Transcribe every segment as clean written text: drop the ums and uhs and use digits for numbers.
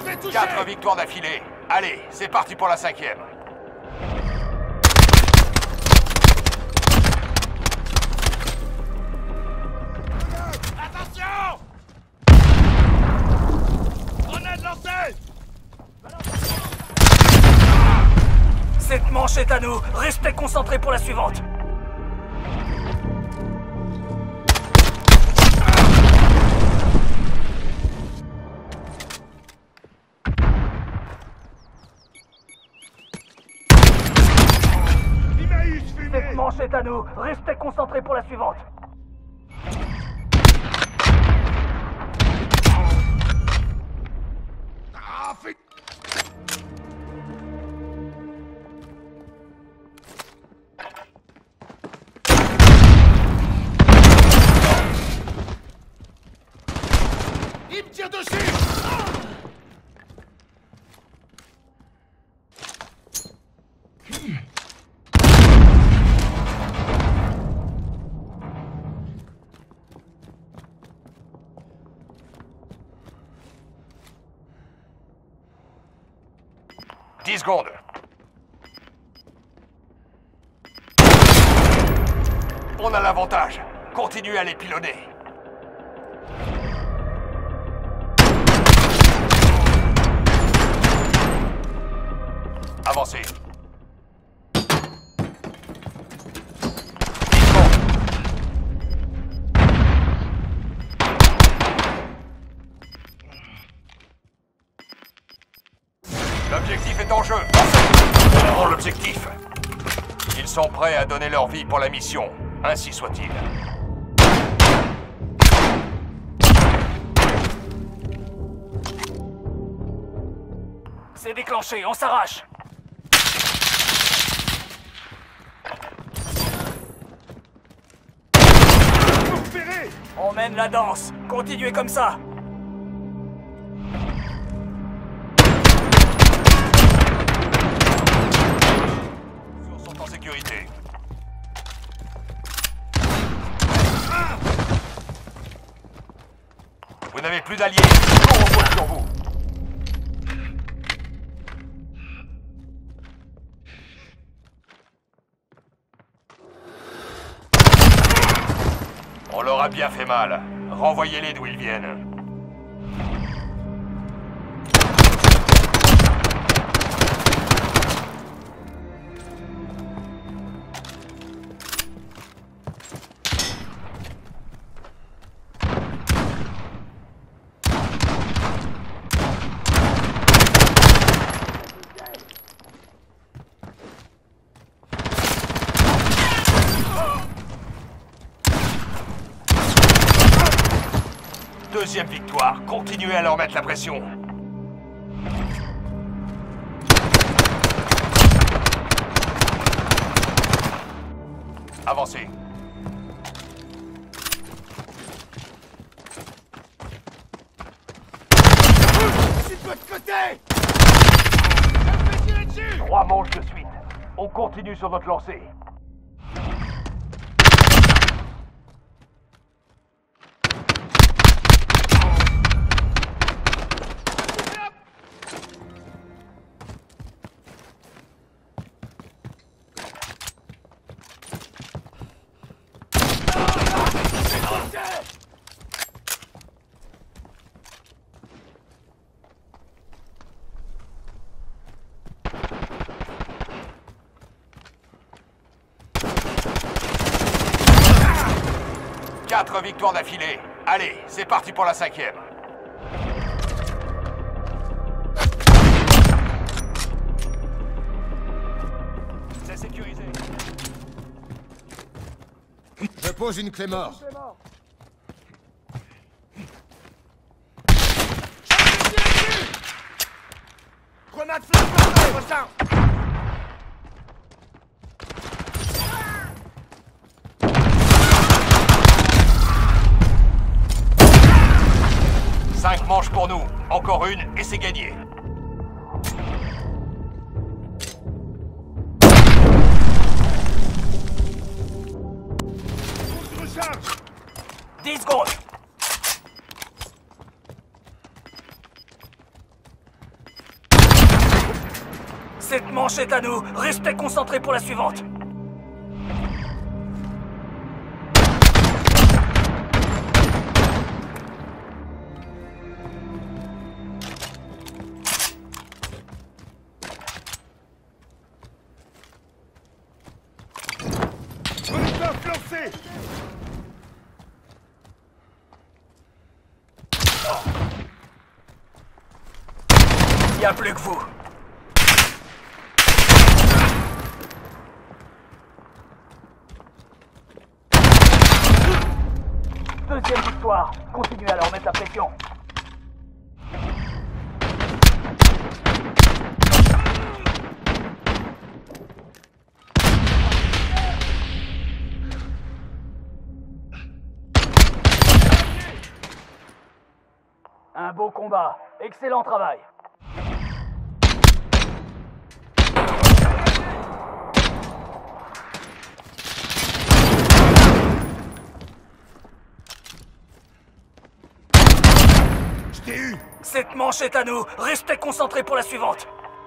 4 victoires d'affilée. Allez, c'est parti pour la 5e. Attention! Grenade lancée! Cette manche est à nous. Restez concentrés pour la suivante. Cette manche est à nous. Restez concentrés pour la suivante. Il me tire dessus! 10 secondes. On a l'avantage. Continuez à les pilonner. Avancez. 10 secondes. L'objectif est en jeu. On prend l'objectif. Ils sont prêts à donner leur vie pour la mission. Ainsi soit-il. C'est déclenché, on s'arrache. On mène la danse. Continuez comme ça. Ils sont en sécurité. Vous n'avez plus d'alliés. On repose sur vous. On leur a bien fait mal. Renvoyez-les d'où ils viennent. Deuxième victoire. Continuez à leur mettre la pression. Avancez. Je suis de votre côté! 3 manches de suite. On continue sur notre lancée. Quatre victoires d'affilée. Allez, c'est parti pour la 5e. C'est sécurisé. Je pose une clé mort. Grenade flash, prochain! Cinq manches pour nous. Encore une et c'est gagné. Recharge! 10 secondes. Cette manche est à nous. Restez concentrés pour la suivante. Molotov lancé. Il n'y a plus que vous. Deuxième victoire. Continuez à leur mettre la pression. Un beau combat. Excellent travail. Je t'ai eu. Cette manche est à nous. Restez concentrés pour la suivante.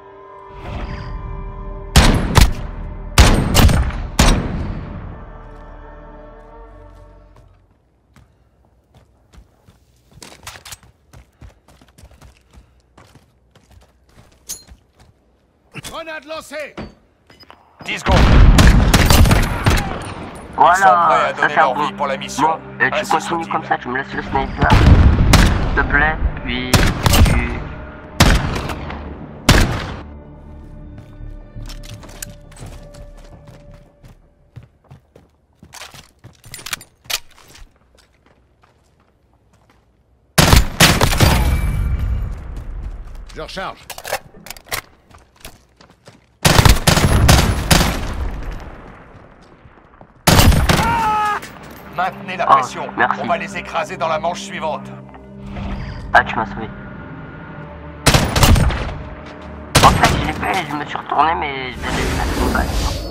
Grenade lancée. 10 secondes. Ils sont prêts Voilà, à donner c'est leur bon. vie pour la mission. Bon, tu Ainsi continues soit-il. comme ça, tu me laisses le sniper, s'il te plaît, puis tu... Je recharge. Maintenez la Oh, pression. merci. On va les écraser dans la manche suivante. Ah, tu m'as sauvé. En fait, je l'ai fait, je me suis retourné, mais je l'ai fait.